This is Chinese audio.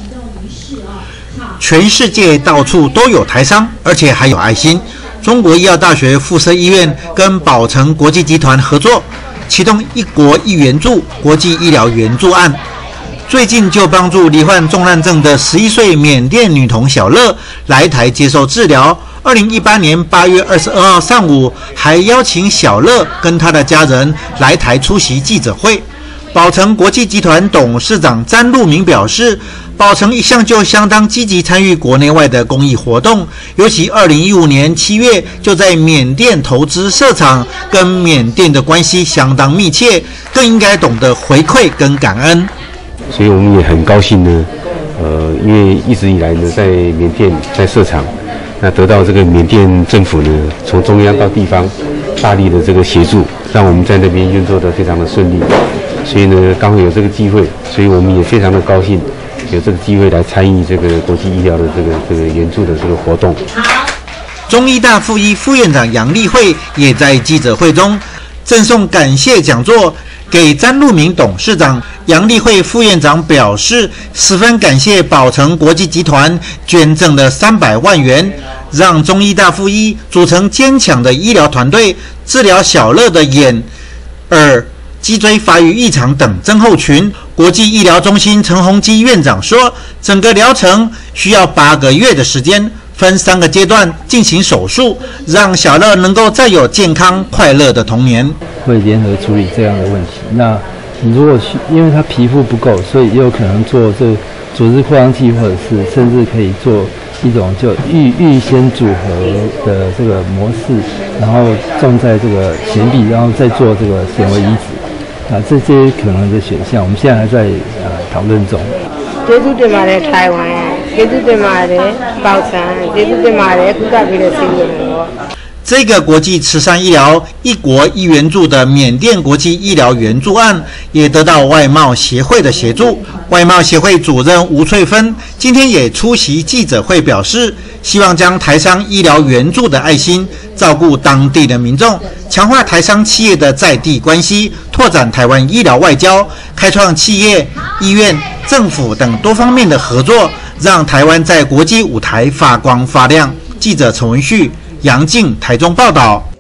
全世界到处都有台商，而且还有爱心。中国医药大学附设医院跟宝诚国际集团合作，启动一国一援助国际医疗援助案。最近就帮助罹患重难症的11岁缅甸女童小乐来台接受治疗。2018年8月22号上午，还邀请小乐跟她的家人来台出席记者会。宝诚国际集团董事长詹路明表示，宝诚一向就相当积极参与国内外的公益活动，尤其2015年7月就在缅甸投资设厂，跟缅甸的关系相当密切，更应该懂得回馈跟感恩。 所以我们也很高兴呢，因为一直以来呢，在缅甸在设厂，那得到这个缅甸政府呢，从中央到地方大力的这个协助，让我们在那边运作得非常的顺利。所以呢，刚好有这个机会，所以我们也非常的高兴，有这个机会来参与这个国际医疗的这个援助的这个活动。 中医大附一副院长杨丽慧也在记者会中赠送感谢讲座给詹路明董事长。杨丽慧副院长表示，十分感谢宝诚国际集团捐赠的300万元，让中医大附一组成坚强的医疗团队，治疗小乐的眼、耳、脊椎发育异常等症候群。国际医疗中心陈宏基院长说，整个疗程需要8个月的时间，分3个阶段进行手术，让小乐能够再有健康快乐的童年。 会联合处理这样的问题。那你如果因为他皮肤不够，所以也有可能做这组织扩张器，或者是甚至可以做一种就预先组合的这个模式，然后种在这个前臂，然后再做这个显微移植。这些可能的选项，我们现在还在讨论中。 ကျေးဇူးတင်ပါတယ်ထိုင်ဝမ်ကျေးဇူးတင်ပါတယ်宝诚ကျေးဇူးတင်ပါတယ်ကုသပေးတဲ့ဆေးရုံရော。 这个国际慈善医疗一国一援助的缅甸国际医疗援助案，也得到外贸协会的协助。外贸协会主任吴翠芬今天也出席记者会，表示希望将台商医疗援助的爱心照顾当地的民众，强化台商企业的在地关系，拓展台湾医疗外交，开创企业、医院、政府等多方面的合作，让台湾在国际舞台发光发亮。记者陈文旭、杨静台中报道。